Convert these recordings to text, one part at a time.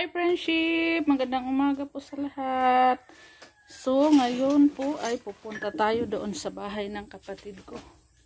friendship! Magandang umaga po sa lahat. So, ngayon po ay pupunta tayo doon sa bahay ng kapatid ko.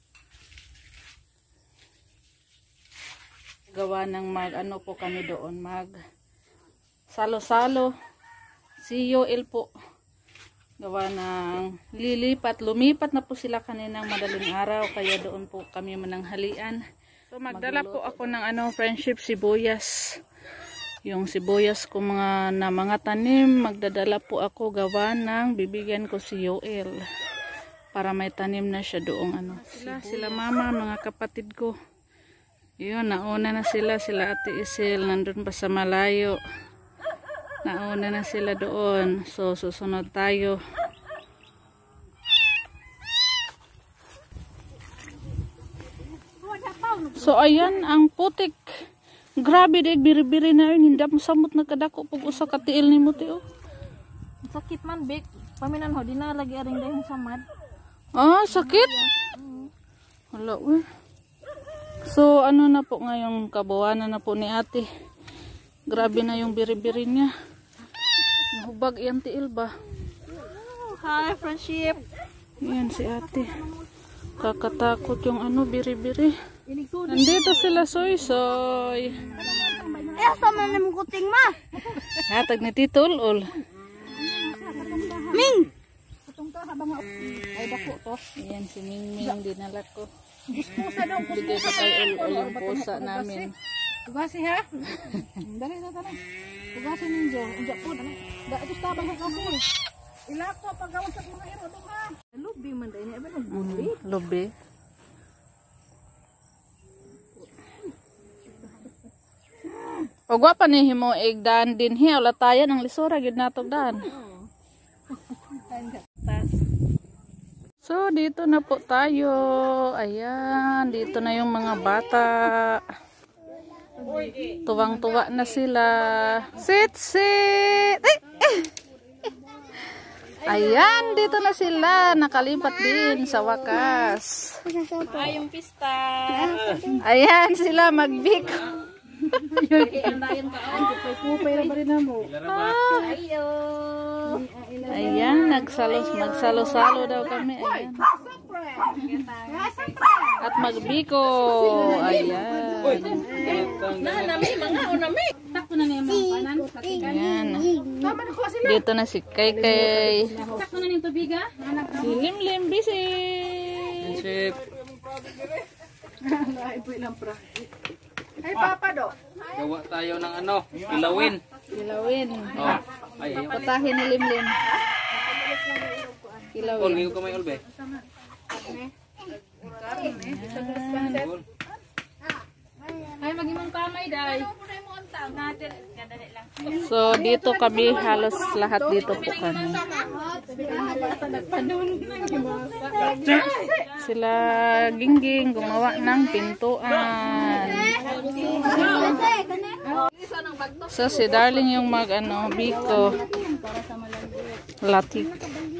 Gawa ng ano po kami doon, salo-salo. COL po. Gawa ng lumipat na po sila kaninang madaling araw, kaya doon po kami mananghalian. So, magdala po ako ng friendship sibuyas. Yung sibuyas ko mga tanim, magdadala po ako gawa ng bibigyan ko si Yoel para may tanim na siya doong sila mama, mga kapatid ko. Yun, nauna na sila Ate Isil, nandun pa sa malayo. Nauna na sila doon. So, susunod tayo. So, ayan ang putik. Grabe dek, biri-biri na yun. Hindi mo samot nagkadako pag usa ka tiil ni mo tiyo. Sakit man, Bek. Paminan ho, di na lagi aring dahil samad. Ah, sakit? Wala, So, na po ngayong kabuwanan na po ni ate. Grabe na yung biri-biri niya. Nahubag iyang tiil ba? Hi, friendship. Yan si ate. Kakatakot yung biri-biri. Nandito sila, soy. Sama na mong kuting ma. Hatag ni Tito Ul. Ming! Ay, dako to. Ayan si Ming dinala ko. Pusa daw. Bigay sa kay Ul yung pusa namin. Tugasi ha? Dali na tanong. Tugasi ninyo. Unja po. Ito tabang sa kasul. Ilako paggawa sa mga iro doon ha. Lubi man dahil niya. Lubi? Lubi. O gwapa ni himo igdaan din hiya. Wala tayo ng lisura. Gid natog daan. So, dito na po tayo. Ayan. Dito na yung mga bata. Tuwang-tuwa na sila. Sit! Ayan, dito na sila. Nakalipat din sa wakas. Yung pista. Ayan sila magbiko. Ayan, magsalo-salo daw kami. Ayan. At magbiko. Ayan. Ayan. Dito na si Kaykay. Si Limlim busy. Ay, Papa do. Gawa tayo ng kilawin. Oh. Ay, Patahin ni Limlim. Ol, ngayon ko may olbe. Ay, magimong kamay day. So, dito kami, halos lahat dito po kami. Sila Gingging gumawa ng pintuan. So, si Darling yung biko. Latik.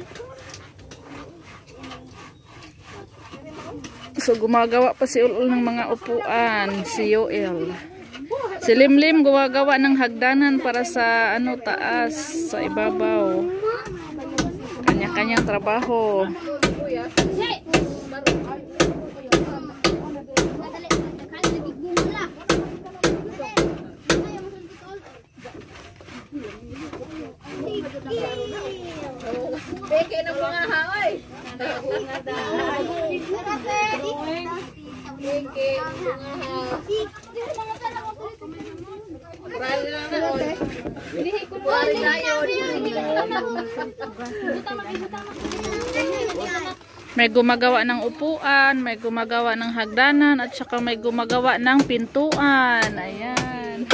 So, gumagawa pa si Ulul ng mga upuan, si Yoel. Si Limlim gumagawa ng hagdanan para sa taas, sa ibabaw. Kanya-kanyang trabaho. Beke na mga haoy. May gumagawa ng upuan, may gumagawa ng hagdanan, at saka may gumagawa ng pintuan. Ayan.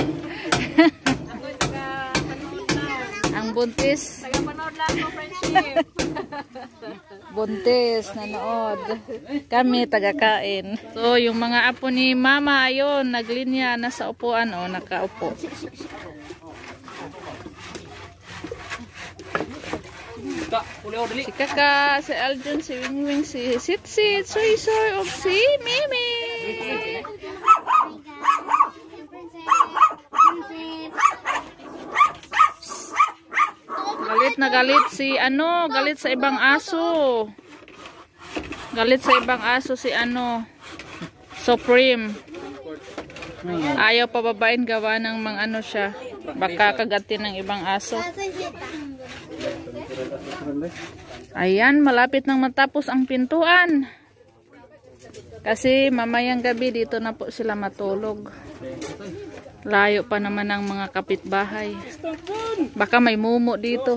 Ang buntis. Tagapanood lang po, friendship. Buntis, nanood. Kami tagakain. So, yung mga apo ni Mama, ayun, naglinya, nasa upuan, nakaupo. Si Kaka, si Aljun, si Wingwing, si Sitsit, Soy, o si Mimi. galit na galit si galit sa ibang aso. Galit sa ibang aso si Supreme. Ayaw pababain gawa ng mga siya. Baka kagatin ng ibang aso. Ayan, malapit nang matapos ang pintuan. Kasi mamayang gabi dito na po sila matulog. Layo pa naman ang mga kapitbahay. Baka may mumo dito.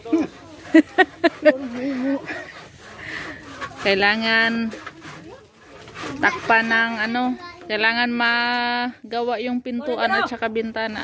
Kailangan takpan ng kailangan magawa yung pintuan at saka bintana.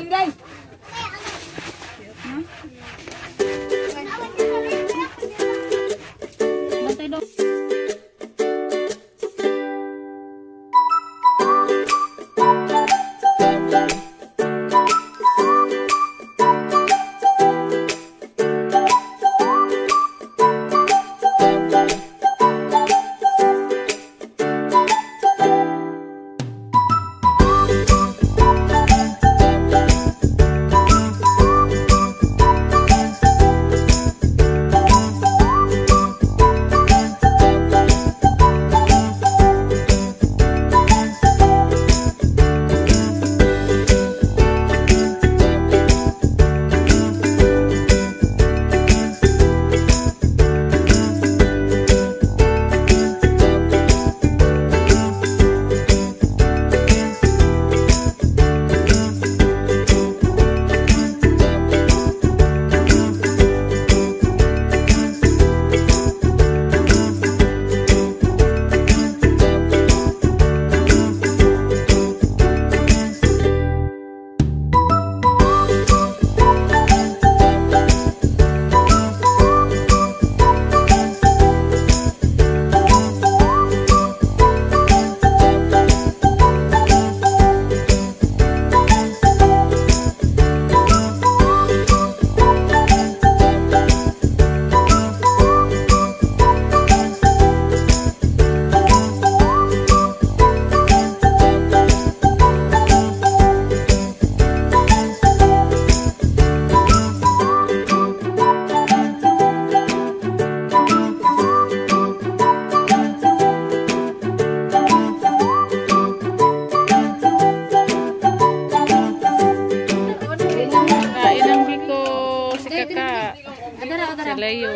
Leo.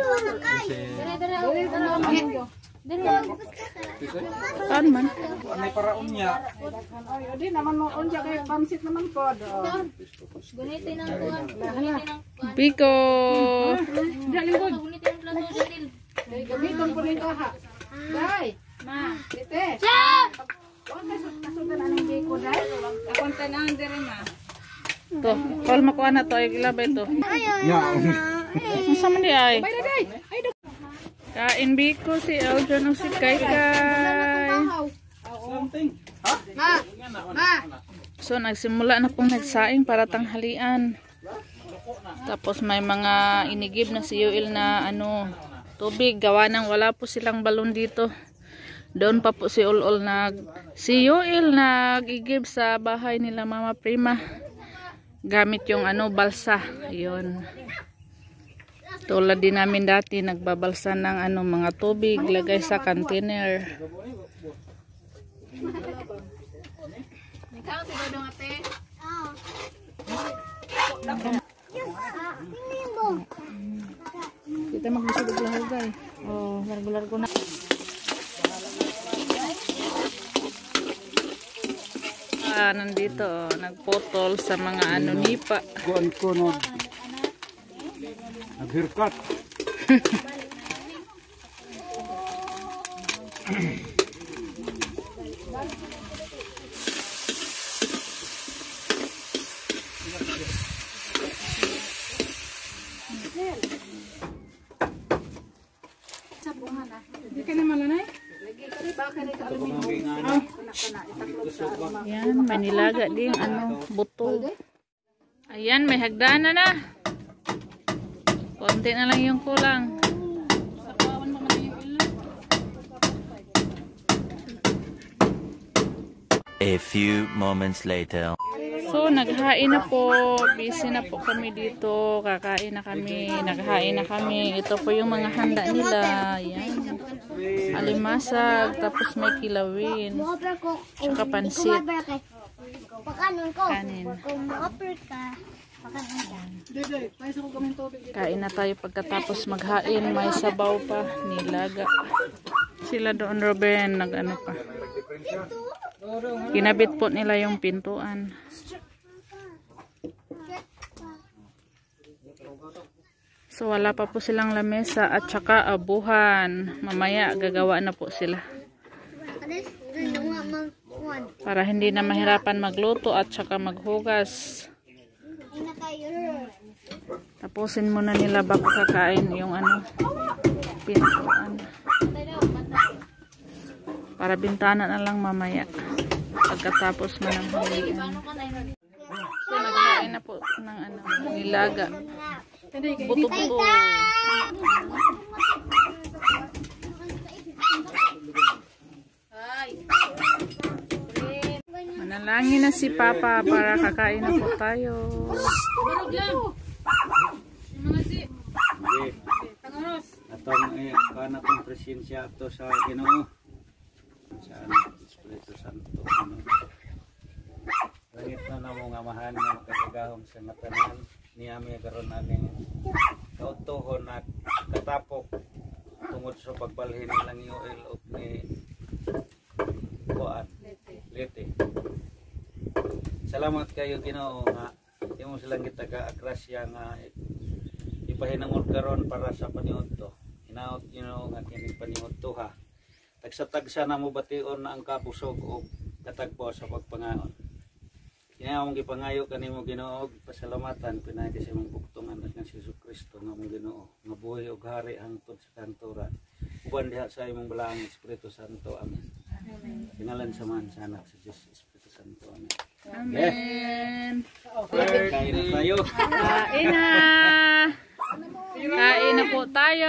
Tan man. May paraon niya. Di naman mo unja kay pansit naman po. Gunitin ang kuwan. Biko. Gamiton po nito ha. Dai. Ma, tite. Kasudan anong biko dai? Akonten ang dire ma. To, call makuha na to ay ilabay to. Masa man di ay? Kain biko si Eljon o si Kai Kai. Ma. Ma. So nagsimula na pong nagsaing para tanghalian. Tapos may mga inigib na si Yoel na tubig, gawa nang wala po silang balon dito. Doon pa po si Yoel nag-igib sa bahay nila Mama Prima. Gamit yung balsa. Ayun. Tulad din namin dati nagbabalsa ng mga tubig, lagay sa container. Kita magbusog og lahugay. Oh, largo-largo na. Nandito nagpotol sa mga nipa. Kuan ko no. Naghirkat. Di ka naman lanay? Ayan, may nilaga din buto. Ayan, may hagdanan na. Konti na lang yung kulang. A few moments later. So, naghain na po. Busy na po kami dito. Kakain na kami. Naghain na kami. Ito po yung mga handa nila. Yan. Alimasag. Tapos may kilawin. Tsaka pansit. Kanin. Kain na tayo pagkatapos maghain. May sabaw pa. Nilaga. Sila doon, Ruben. Nag-ano pa. Kinabit po nila yung pintuan. So wala pa po silang lamesa at saka abuhan. Mamaya gagawa na po sila. Para hindi na mahirapan magluto at saka maghugas. Tapusin muna nila bago kakain yung ano, pintuan. Para bintana na lang mamaya. Pagkatapos mo ng halian. So, nagkain na po ng ano, nilaga. Buto-buto. Manalangin na si Papa para kakain na po tayo. Atong kanang presensya ato sa Ginoo. Sa Espiritu Santo. Langit na namo nga mahan nga makagagahom sa ngatanan niya mi karon aning kautuhon na katapok tungod sa pagbalhin lang yung oil of ni Kuan Lete. Salamat kayo Ginoo nga imo silang gitaga-akrasya nga ipahinangod karon para sa paniudto. Hinaot Ginoo nga kini paniudto ha. Tagsa-tagsa na mo bation na ang kabusog o katagpo sa pagpangaon. Kaya mong gipangayo kanimo Ginoo, pasalamatan pinay sa imong bugtungan ng Hesus Kristo nga mong Ginoo, nga buhi ug hari hangtod sa kanturan. Uban diha sa imong balaang Espiritu Santo. Amen. Ngalan sa Man sa Anak sa Diyos Espiritu Santo. Amen. Amen. Kain na tayo. Kain na. Kain na po tayo.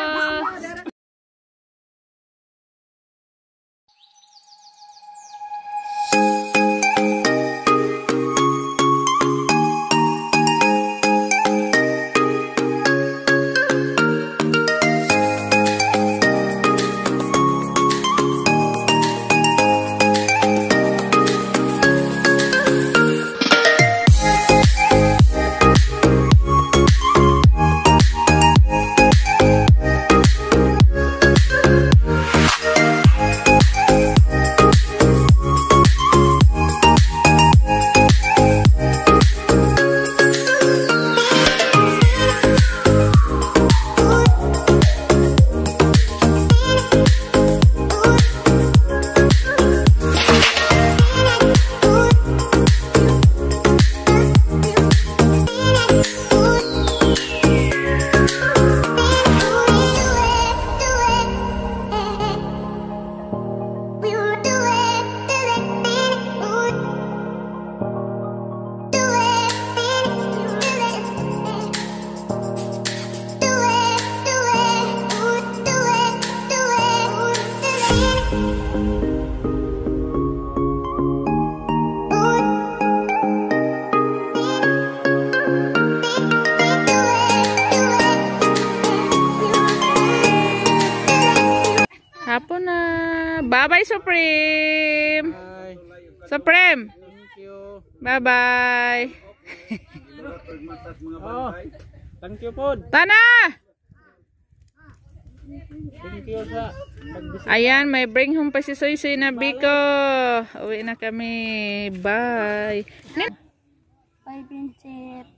Hapon na. Bye-bye, Supreme. Bye. Supreme. Thank you. Bye-bye. Oh, thank you po. Tana! Thank you sa Ayan, may bring home pa si Soy-Soy na Biko. Uwi na kami. Bye. Bye, Princess.